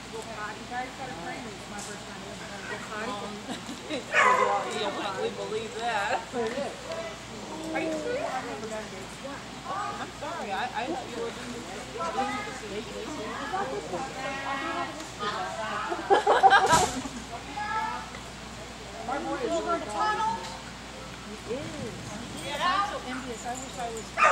Go potty. I got a train. It's my first time ever going to go potty. Yeah, we believe that. Are you serious? I've never done it. I'm sorry. I thought you were doing Over the tunnel? He is. I'm so envious. I wish I was.